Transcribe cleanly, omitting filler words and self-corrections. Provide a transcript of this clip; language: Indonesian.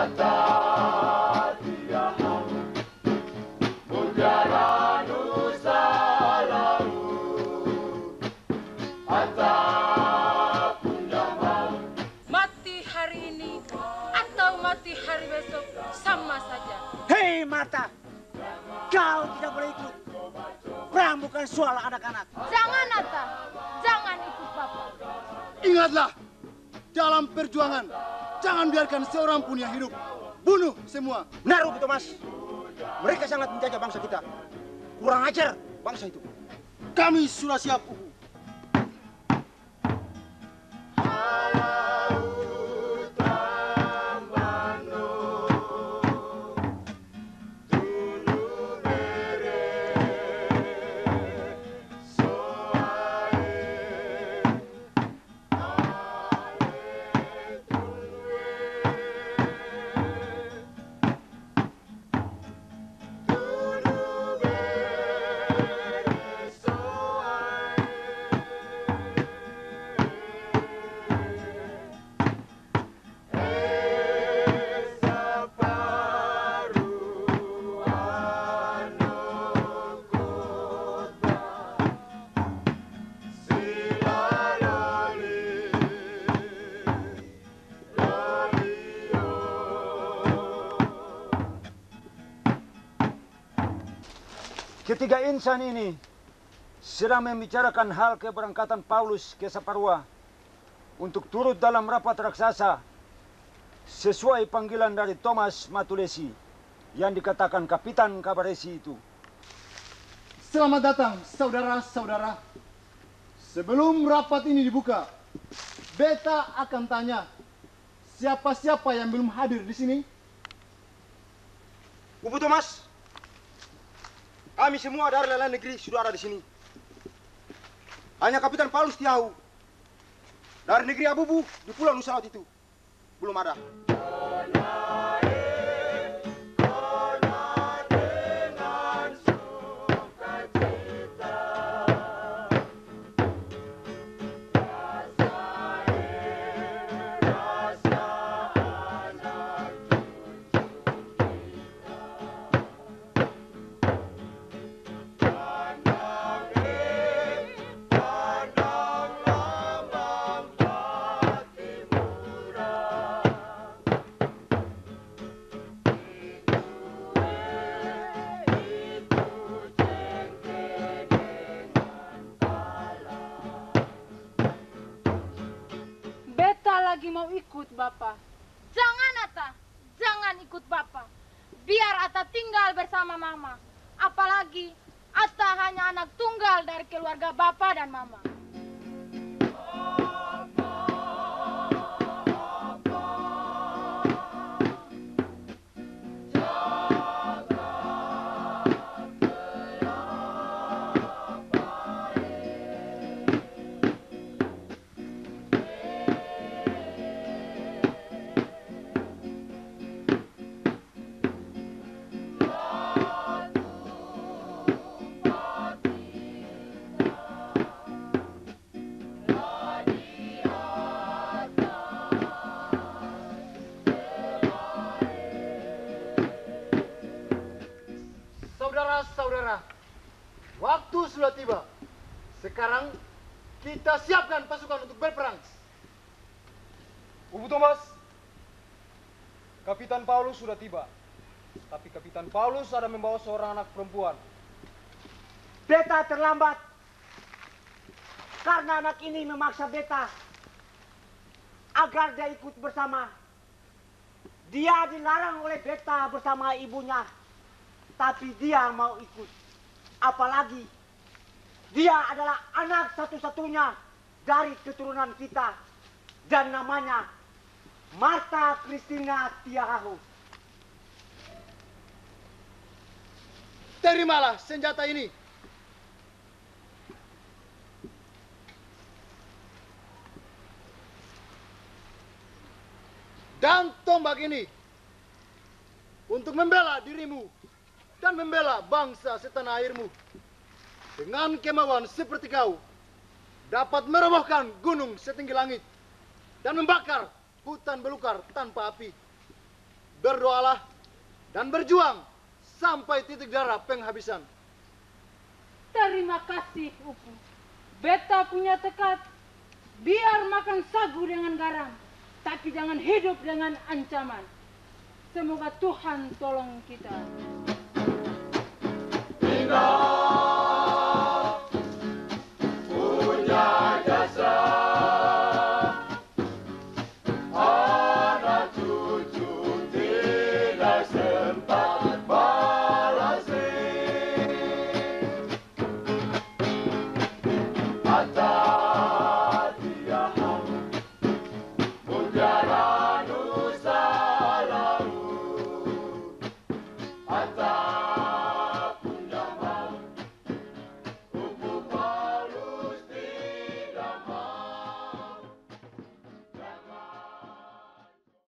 Mati hari ini atau mati hari besok sama saja. Hei Marta, kau tidak boleh ikut. Perang bukan soal anak-anak. Jangan Atta, jangan ikut Bapak. Ingatlah, dalam perjuangan jangan biarkan seorang pun yang hidup. Bunuh semua. Benar, Bu Thomas. Mereka sangat menjajah bangsa kita. Kurang ajar bangsa itu. Kami sudah siap, Ubu. Ketiga insan ini sedang membicarakan hal keberangkatan Paulus ke Saparua untuk turut dalam rapat raksasa sesuai panggilan dari Thomas Matulesi yang dikatakan Kapitan Kabaresi itu. Selamat datang, saudara-saudara. Sebelum rapat ini dibuka, beta akan tanya siapa-siapa yang belum hadir di sini. Bu Thomas, kami semua dari lain negeri sudah ada di sini. Hanya Kapitan Paulus Tiahu dari negeri Abubu di Pulau Nusa Laut itu belum ada. Lagi mau ikut Bapak. Jangan Atta, jangan ikut Bapak. Biar Atta tinggal bersama Mama. Apalagi Atta hanya anak tunggal dari keluarga Bapak dan Mama. Saudara-saudara, waktu sudah tiba. Sekarang kita siapkan pasukan untuk berperang. Bu Thomas, Kapitan Paulus sudah tiba. Tapi Kapitan Paulus ada membawa seorang anak perempuan. Beta terlambat karena anak ini memaksa beta agar dia ikut bersama. Dia dilarang oleh beta bersama ibunya, tapi dia mau ikut. Apalagi dia adalah anak satu-satunya dari keturunan kita dan namanya Marta Christina Tiahu. Terimalah senjata ini. Dan tombak ini untuk membela dirimu dan membela bangsa setanah airmu. Dengan kemauan seperti kau dapat merobohkan gunung setinggi langit dan membakar hutan belukar tanpa api. berdoalah, dan berjuang sampai titik darah penghabisan. Terima kasih, Upu. Beta punya tekad, biar makan sagu dengan garam, tapi jangan hidup dengan ancaman. Semoga Tuhan tolong kita. Tinggal